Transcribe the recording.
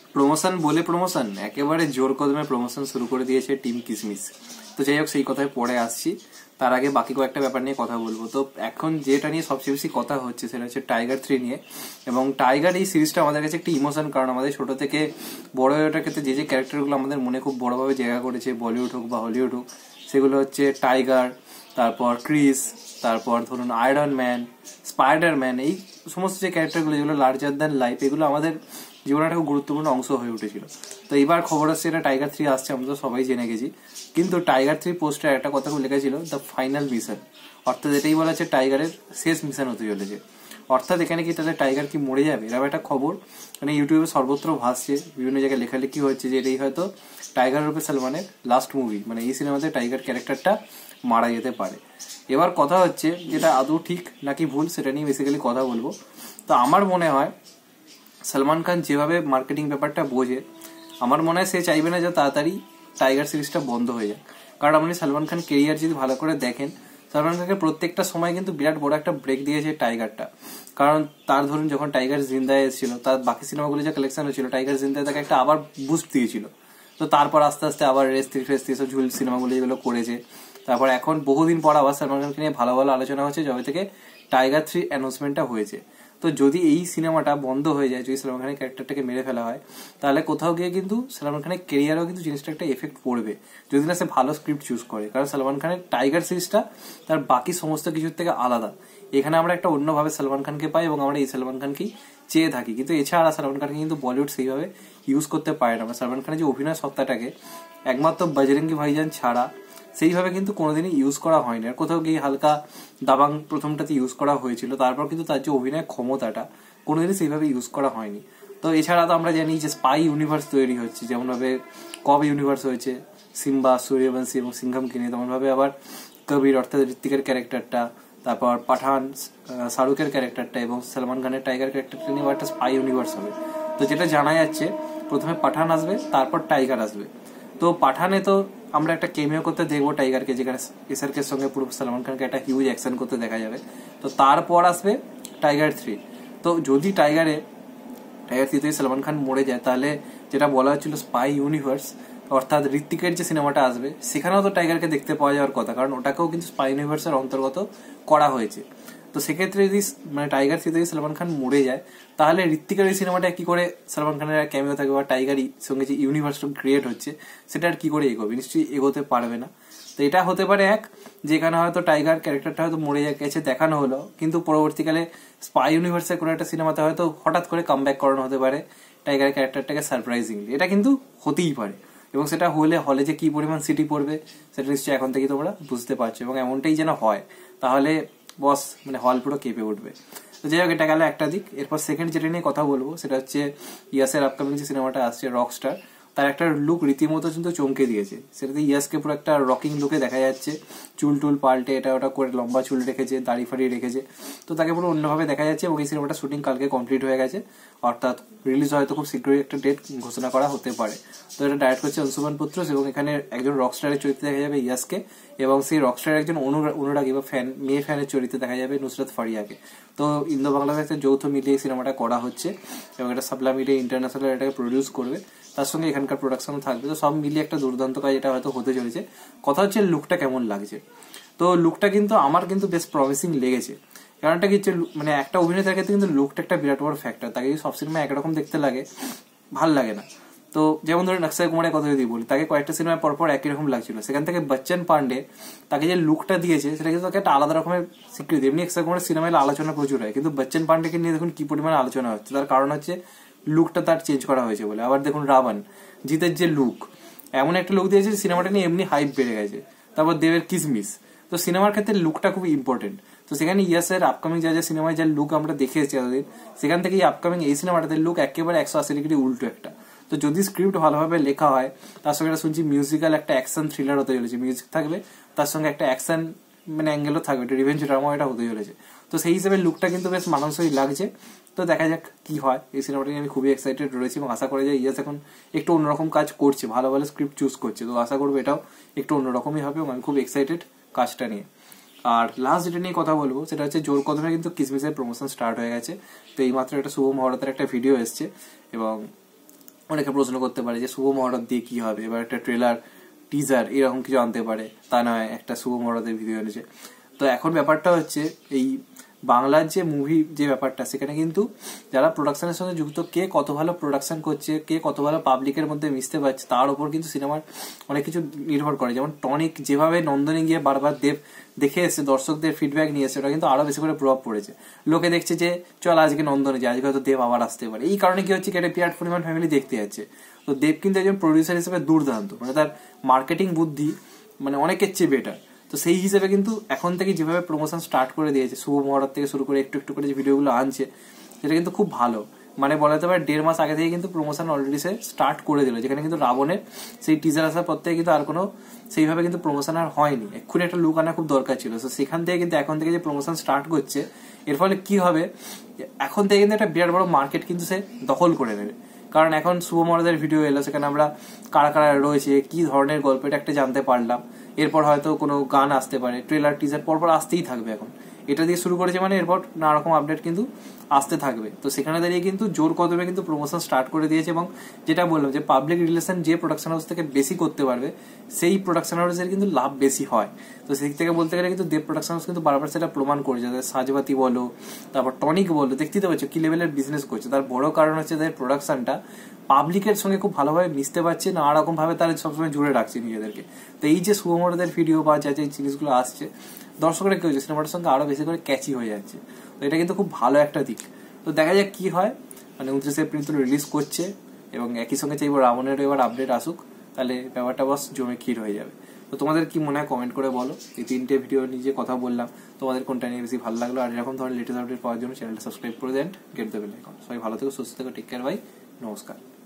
Promotion বলে promotion একেবারে জোর কদমে প্রমোশন শুরু করে দিয়েছে টিম কিসমিস। তো যাই হোক সেই কথায় পরে আসছি, তার আগে বাকি কয়েকটা ব্যাপার নিয়ে কথা বলবো। তো এখন যেটা নিয়ে সবচেয়ে বেশি কথা হচ্ছে সেটা হচ্ছে টাইগার 3 নিয়ে। এবং টাইগার এই সিরিজটা আমাদের কাছে একটা ইমোশন, কারণ আমাদের ছোট থেকে বড় হয়ে ওঠার ক্ষেত্রে যে ক্যারেক্টারগুলো আমাদের মনে খুব বড়ভাবে জায়গা করেছে, বলিউড হোক বা হলিউড হোক, সেগুলো হচ্ছে টাইগার, তারপর ক্রিস, তারপর ধরুন আয়রন ম্যান, স্পাইডারম্যান, এই সমস্ত যে ক্যারেক্টারগুলো যেগুলো লার্জার দ্যান লাইফ, এগুলো আমাদের জীবনের একটা খুব গুরুত্বপূর্ণ অংশ হয়ে উঠেছিল। তো এবার খবর আসছে এটা টাইগার 3 আসছে, আমরা তো সবাই জেনে গেছি। কিন্তু টাইগার 3 পোস্টারে একটা কথা লেখা ছিল দ্য ফাইনাল মিশন, অর্থাৎ এটাই বলা হচ্ছে টাইগারের শেষ মিশন হতে চলেছে। অর্থাৎ এখানে কি তাহলে টাইগার কি মরে যাবে, এরকম একটা খবর মানে ইউটিউবে সর্বত্র ভাসছে, বিভিন্ন জায়গায় লেখালেখি হচ্ছে যে এটাই হয়তো টাইগার রূপে সালমানের লাস্ট মুভি, মানে এই সিনেমাতে টাইগার ক্যারেক্টারটা মারা যেতে পারে। এবার কথা হচ্ছে যেটা আদৌ ঠিক নাকি ভুল সেটা নিয়ে বেসিক্যালি কথা বলবো। তো আমার মনে হয় সালমান খান যেভাবে মার্কেটিং ব্যাপারটা বোঝে, আমার মনে হয় সে চাইবে না যে তাড়াতাড়ি টাইগার সিরিজটা বন্ধ হয়ে যায়। কারণ আপনি সালমান খান কেরিয়ার যদি ভালো করে দেখেন, সালমান খানকে প্রত্যেকটা সময় কিন্তু বিরাট বড় একটা ব্রেক দিয়েছে টাইগারটা। কারণ তার ধরুন যখন টাইগার জিন্দায় এসেছিল, তার বাকি সিনেমাগুলো যে কালেকশন হয়েছিল, টাইগার জিন্দায় তাকে একটা আবার বুস্ট দিয়েছিল। তো তারপর আস্তে আস্তে আবার রেস্তি ফেস্তি এসব ঝুল সিনেমাগুলো যেগুলো করেছে, তারপর এখন বহুদিন পর আবার সালমান খানকে নিয়ে ভালো ভালো আলোচনা হচ্ছে যবে থেকে টাইগার 3 অ্যানাউন্সমেন্টটা হয়েছে। তো যদি এই সিনেমাটা বন্ধ হয়ে যায়, যদি সালমান খানের ক্যারেক্টারটাকে মেরে ফেলা হয়, তাহলে কোথাও গিয়ে কিন্তু সালমান খানের কেরিয়ারেও কিন্তু জিনিসটা একটা এফেক্ট পড়বে, যদি না সে ভালো স্ক্রিপ্ট চুজ করে। কারণ সালমান খানের টাইগার সিরিজটা তার বাকি সমস্ত কিছুর থেকে আলাদা। এখানে আমরা একটা অন্যভাবে সালমান খানকে পাই এবং আমরা এই সালমান খানকেই চেয়ে থাকি। কিন্তু এছাড়া সালমান খানকে কিন্তু বলিউড সেইভাবে ইউজ করতে পারে না। সালমান খানের যে অভিনয় সত্তাটাকে একমাত্র বজরঙ্গি ভাইজান ছাড়া সেইভাবে কিন্তু কোনোদিনই ইউজ করা হয়নি। আর কোথাও গিয়ে হালকা দাবাং প্রথমটাতে ইউজ করা হয়েছিল, তারপর কিন্তু তার যে অভিনয় ক্ষমতাটা কোনোদিনই সেইভাবে ইউজ করা হয়নি। তো এছাড়া তো আমরা জানি যে স্পাই ইউনিভার্স তৈরি হচ্ছে, যেমনভাবে কব ইউনিভার্স হয়েছে সিম্বা, সূর্যবংশী এবং সিংঘমকে নিয়ে, তেমনভাবে আবার কবির অর্থাৎ ঋত্বিকের ক্যারেক্টারটা, তারপর পাঠান শাহরুখের ক্যারেক্টারটা এবং সালমান খানের টাইগার ক্যারেক্টারটা নিয়ে একটা স্পাই ইউনিভার্স হবে। তো যেটা জানা যাচ্ছে প্রথমে পাঠান আসবে, তারপর টাইগার আসবে। তো পাঠানে তো আমরা একটা কেমিও করতে দেখবো টাইগারকে, যেখানে এসআরকে সঙ্গে পুরো সালমান খানকে একটা হিউজ অ্যাকশন করতে দেখা যাবে। তো তারপর আসবে টাইগার 3। তো যদি টাইগার 3 সালমান খান মরে যায়, তাহলে যেটা বলা হচ্ছিল স্পাই ইউনিভার্স, অর্থাৎ ঋত্বিকের যে সিনেমাটা আসবে সেখানেও তো টাইগারকে দেখতে পাওয়া যাওয়ার কথা, কারণ ওটাকেও কিন্তু স্পাই ইউনিভার্সের অন্তর্গত করা হয়েছে। তো সেক্ষেত্রে যদি মানে টাইগার 3 সালমান খান মরে যায়, তাহলে ঋত্বিকের এই সিনেমাটা কি করে সালমান খানের ক্যামিও থাকবে, বা টাইগারই সঙ্গে যে ইউনিভার্সটা ক্রিয়েট হচ্ছে সেটা আর কি করে এগোবে, নিশ্চয়ই এগোতে পারবে না। তো এটা হতে পারে এক, যেখানে হয়তো টাইগার ক্যারেক্টারটা হয়তো মরে গেছে দেখানো হলো, কিন্তু পরবর্তীকালে স্পাই ইউনিভার্সের কোনো একটা সিনেমাতে হয়তো হঠাৎ করে কামব্যাক করানো হতে পারে টাইগার ক্যারেক্টারটাকে সারপ্রাইজিংলি। এটা কিন্তু হতেই পারে, এবং সেটা হলে হলে যে কি পরিমাণ সিটি পড়বে সেটা নিশ্চয়ই এখন থেকে তোমরা বুঝতে পারছো, এবং এমনটাই যেন হয়, তাহলে বস মানে হল পুরো কেঁপে উঠবে। তো যাই হোক, এটা গেল একটা দিক। এরপর সেকেন্ড যেটা নিয়ে কথা বলবো সেটা হচ্ছে ইয়াসের আপকামিং যে সিনেমাটা আসছে রকস্টার, তার একটা লুক রীতিমতো কিন্তু চমকে দিয়েছে। সেটাতে ইয়াসকে পুরো একটা রকিং লুকে দেখা যাচ্ছে, চুল টুল পাল্টে এটা ওটা করে লম্বা চুল রেখেছে, দাড়ি ফাড়ি রেখেছে, তো তাকে পুরো অন্যভাবে দেখা যাচ্ছে। এবং এই সিনেমাটা শুটিং কালকে কমপ্লিট হয়ে গেছে, অর্থাৎ রিলিজ হয়তো খুব শীঘ্রই একটা ডেট ঘোষণা করা হতে পারে। তো এটা ডাইরেক্ট করছে অংশুমান পুত্রস, এবং এখানে একজন রকস্টারের চরিত্রে দেখা যাবে ইয়াসকে, এবং সেই রকস্টারের একজন অনুরাগী বা ফ্যান, মেয়ে ফ্যানের চরিত্রে দেখা যাবে নুসরাত ফারিয়াকে। তো ইন্দো বাংলাদেশ একটা যৌথ মিলিয়ে সিনেমাটা করা হচ্ছে, এবং এটা সাবলা মিডিয়া ইন্টারন্যাশনাল এটাকে প্রডিউস করবে, তার সঙ্গে এখানকার প্রোডাকশনও থাকবে। তো সব মিলিয়ে একটা দুর্দান্ত কাজ এটা হয়তো হতে চলেছে। কথা হচ্ছে লুকটা কেমন লাগছে। তো লুকটা কিন্তু আমার কিন্তু বেশ প্রমিসিং লেগেছে। কারণটা কি হচ্ছে, মানে একটা অভিনেতার ক্ষেত্রে কিন্তু লুকটা একটা বিরাট বড় ফ্যাক্টর। তাকে যদি সব সিনেমা একরকম দেখতে লাগে, ভাল লাগে না। তো যেমন ধরুন অক্ষয় কুমারের কথা যদি বলি, তাকে কয়েকটা সিনেমায় পরপর একই রকম লাগছিল, সেখান থেকে বচ্চন পান্ডে তাকে যে লুকটা দিয়েছে সেটা কিন্তু তাকে একটা আলাদা রকমের স্বীকৃতি। এমনি অক্ষয় কুমারের সিনেমায় আলোচনা প্রচুর হয়, কিন্তু বচ্চন পান্ডেকে নিয়ে দেখুন কি পরিমাণে আলোচনা হচ্ছে। তার কারণ হচ্ছে লুকটা তার চেঞ্জ করা হয়েছে বলে। আবার দেখুন রাবণ জিতের যে লুক, এমন একটা লুক দিয়েছে সিনেমাটা নিয়ে এমনি হাইপ বেড়ে গেছে। তারপর দেবের কিসমিস। তো সিনেমার ক্ষেত্রে লুকটা খুব ইম্পর্টেন্ট। তো সেখানে ইয়াসের আপকামিং যা যা সিনেমায় যা লুক আমরা দেখে এসেছি এতদিন, সেখান থেকে আপকামিং এই সিনেমাটাতে লুক একেবারে 180 ডিগ্রি উল্টো একটা। তো যদি স্ক্রিপ্ট ভালোভাবে লেখা হয়, তার সঙ্গে একটা শুনছি মিউজিক্যাল একটা অ্যাকশন থ্রিলার হতে চলেছে, মিউজিক থাকবে, তার সঙ্গে একটা অ্যাকশন মানে অ্যাঙ্গেলও থাকবে, একটা রিভেঞ্জ ড্রামা এটা হতে চলেছে। তো সেই হিসেবে লুকটা কিন্তু বেশ মানানসই লাগছে। তো দেখা যাক কি হয়। এই সিনেমাটা নিয়ে আমি খুবই এক্সাইটেড রয়েছি, এবং আশা করি যে ইয়াস এখন একটু অন্যরকম কাজ করছে, ভালো ভালো স্ক্রিপ্ট চুজ করছে। তো আশা করবো এটাও একটু অন্যরকমই হবে, এবং আমি খুব এক্সাইটেড কাজটা নিয়ে। আর লাস্ট যেটা নিয়ে কথা বলবো সেটা হচ্ছে জোর কদমে কিন্তু কিসমিসের প্রমোশন স্টার্ট হয়ে গেছে। তো এইমাত্র একটা শুভ মহরতের একটা ভিডিও এসছে, এবং অনেকে প্রশ্ন করতে পারে যে শুভ মহরত দিয়ে কি হবে, এবার একটা ট্রেলার টিজার এরকম কিছু আনতে পারে, তা নয় একটা শুভ মহরতের ভিডিও এনেছে। তো এখন ব্যাপারটা হচ্ছে এই বাংলার যে মুভি যে ব্যাপারটা, সেখানে কিন্তু যারা প্রোডাকশনের সঙ্গে যুক্ত, কে কত ভালো প্রোডাকশন করছে, কে কত ভালো পাবলিকের মধ্যে মিশতে পারছে, তার উপর কিন্তু সিনেমার অনেক কিছু নির্ভর করে। যেমন টনিক যেভাবে নন্দনে গিয়ে বারবার দেখে এসে দর্শকদের ফিডব্যাক নিয়ে এসে, ওটা কিন্তু আরো বেশি করে প্রভাব পড়েছে। লোকে দেখছে যে চল আজকে নন্দনে যায়, আজকে হয়তো দেব আবার আসতে পারে। এই কারণে কি হচ্ছে, একটা বিরাট পরিমাণ ফ্যামিলি দেখতে যাচ্ছে। তো দেব কিন্তু একজন প্রডিউসার হিসেবে দুর্দান্ত, মানে তার মার্কেটিং বুদ্ধি মানে অনেকের চেয়ে বেটার। তো সেই হিসেবে কিন্তু এখন থেকে যেভাবে প্রমোশন স্টার্ট করে দিয়েছে, শুভ মহরত থেকে শুরু করে একটু একটু করে যে ভিডিওগুলো আনছে, সেটা কিন্তু খুব ভালো। মানে বলা যেতে পারে 1.5 মাস আগে থেকে কিন্তু প্রমোশন অলরেডি সে স্টার্ট করে দিল, যেখানে কিন্তু রাবণের সেই টিজার আসার পর থেকে কিন্তু আর কোনো সেইভাবে কিন্তু প্রমোশন আর হয়নি। এক্ষুনি একটা লুক আনা খুব দরকার ছিল। তো সেখান থেকে কিন্তু এখন থেকে যে প্রমোশন স্টার্ট করছে, এর ফলে কি হবে, এখন থেকে কিন্তু একটা বিরাট বড় মার্কেট কিন্তু সে দখল করে নেবে। কারণ এখন শুভ মহরতের ভিডিও এলো, সেখানে আমরা কারা কারা রয়েছে, কি ধরনের গল্প, এটা একটা জানতে পারলাম। এরপর হয়তো কোনো গান আসতে পারে, ট্রেলার টিজার পরপর আসতেই থাকবে। এখন এটা দিয়ে শুরু করেছে মানে এরপর নানা রকম আপডেট কিন্তু আসতে থাকবে। তো সেখানে দাঁড়িয়ে কিন্তু জোর কদমে কিন্তু প্রমোশন স্টার্ট করে দিয়েছে। এবং যেটা বললাম যে পাবলিক রিলেশন যে প্রোডাকশন হাউস থেকে বেশি করতে পারবে, সেই প্রোডাকশন হাউসের কিন্তু লাভ বেশি হয়। তো সেই থেকে বলতে গেলে কিন্তু দেব প্রোডাকশন হাউস কিন্তু বারবার সেটা প্রমাণ করেছে। যাদের সাজবাতি বলো, তারপর টনিক বলো, দেখতেই তো পাচ্ছ কি লেভেলের বিজনেস করছে। তার বড় কারণ হচ্ছে তাদের প্রোডাকশনটা পাবলিকের সঙ্গে খুব ভালোভাবে মিশতে পারছে, নানা রকম ভাবে তারা সবসময় জুড়ে রাখছে নিজেদেরকে। তো এই যে শুভ মহরতের ভিডিও বা যা যে জিনিসগুলো আসছে, দর্শকরা কি হচ্ছে, সিনেমাটার সঙ্গে আরো বেশি করে ক্যাচি হয়ে যাচ্ছে। তো এটা কিন্তু খুব ভালো একটা দিক। তো দেখা যাক কি হয়। মানে 29 এপ্রিল তো রিলিজ করছে, এবং একই সঙ্গে চাইবো রাবণের এবার আপডেট আসুক, তাহলে ব্যাপারটা বাস জমে ক্ষীর হয়ে যাবে। তো তোমাদের কি মনে হয় কমেন্ট করে বলো। এই 3টে ভিডিও নিয়ে যে কথা বললাম, তোমাদের কোনটা নিয়ে বেশি ভালো লাগলো। আর এরকম ধরনের লেটেস্ট আপডেট পাওয়ার জন্য চ্যানেলটা সাবস্ক্রাইব করে দেন, গেট দ্য বেল আইকন। সবাই ভালো থেকো, সুস্থ থেকো, টেক কেয়ার, বাই, নমস্কার।